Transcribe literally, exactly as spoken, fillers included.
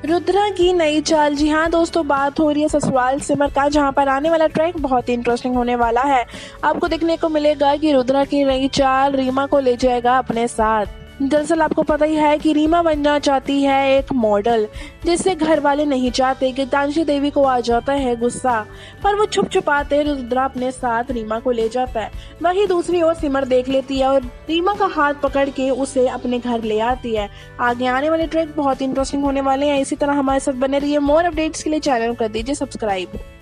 रुद्रा की नई चाल। जी हाँ दोस्तों, बात हो रही है ससुराल सिमर का, जहाँ पर आने वाला ट्रैक बहुत ही इंटरेस्टिंग होने वाला है। आपको देखने को मिलेगा कि रुद्रा की नई चाल रीमा को ले जाएगा अपने साथ। दरअसल आपको पता ही है कि रीमा बनना चाहती है एक मॉडल, जिससे घर वाले नहीं चाहते। गीतांजलि देवी को आ जाता है गुस्सा, पर वो छुप छुपाते रुद्रा अपने साथ रीमा को ले जाता है। वहीं दूसरी ओर सिमर देख लेती है और रीमा का हाथ पकड़ के उसे अपने घर ले आती है। आगे आने वाले ट्रैक बहुत इंटरेस्टिंग होने वाले हैं। इसी तरह हमारे साथ बने रहिए। मोर अपडेट्स के लिए चैनल कर दीजिए सब्सक्राइब।